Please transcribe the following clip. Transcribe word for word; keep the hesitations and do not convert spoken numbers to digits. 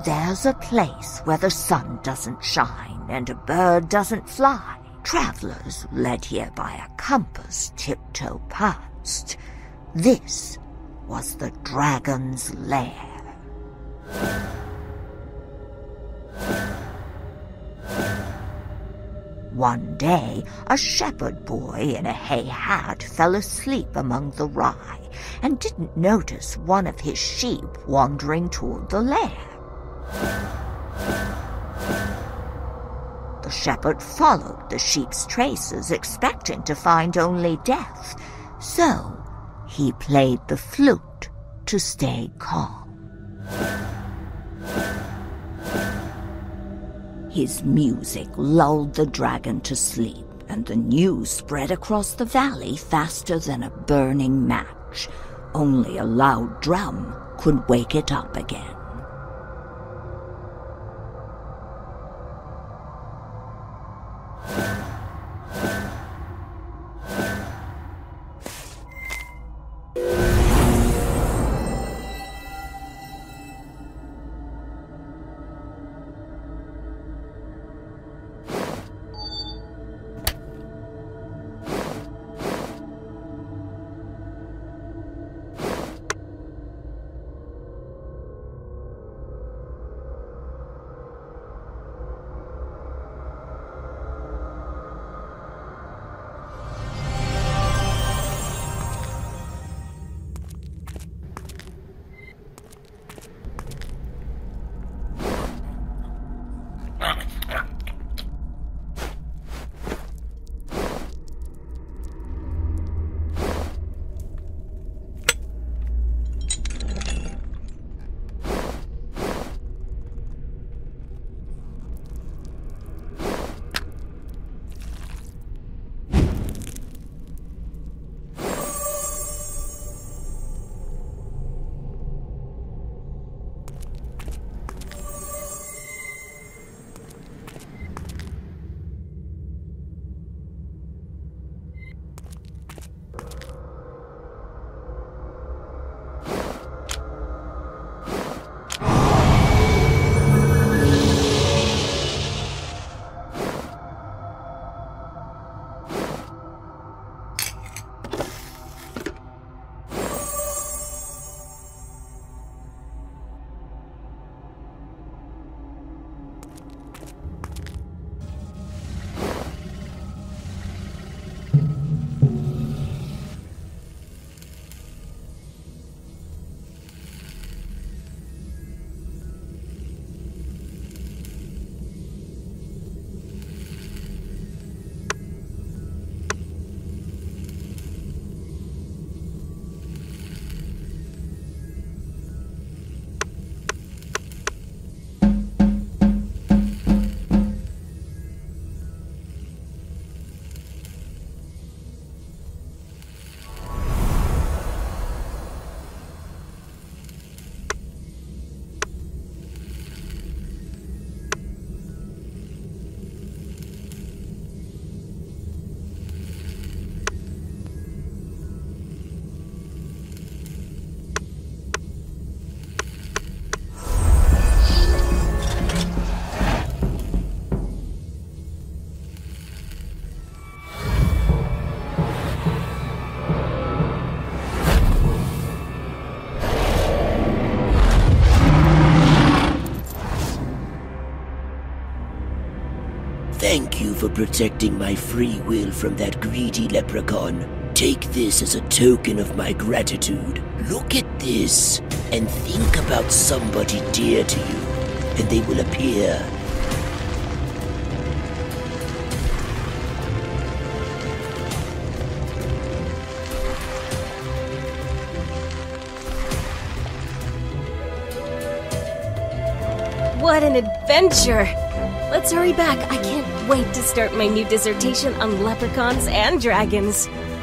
There's a place where the sun doesn't shine and a bird doesn't fly. Travelers led here by a compass tiptoe past. This was the dragon's lair. One day, a shepherd boy in a hay hat fell asleep among the rye and didn't notice one of his sheep wandering toward the lair. The shepherd followed the sheep's traces, expecting to find only death, so he played the flute to stay calm. His music lulled the dragon to sleep, and the news spread across the valley faster than a burning match. Only a loud drum could wake it up again. Thank you for protecting my free will from that greedy leprechaun. Take this as a token of my gratitude. Look at this, and think about somebody dear to you, and they will appear. What an adventure! Let's hurry back. I can't wait to start my new dissertation on leprechauns and dragons.